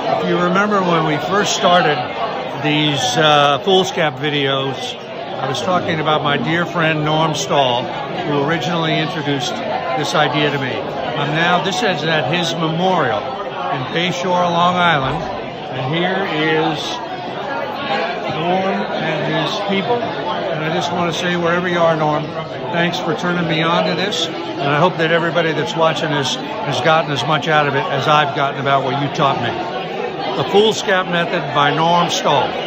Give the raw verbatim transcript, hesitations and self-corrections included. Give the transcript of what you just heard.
If you remember when we first started these uh, Foolscap videos, I was talking about my dear friend Norm Stahl, who originally introduced this idea to me. I'm now, this is at his memorial in Bayshore, Long Island, and here is Norm and his people. And I just want to say, wherever you are, Norm, thanks for turning me on to this, and I hope that everybody that's watching this has gotten as much out of it as I've gotten about what you taught me. The Foolscap Method by Norm Stahl.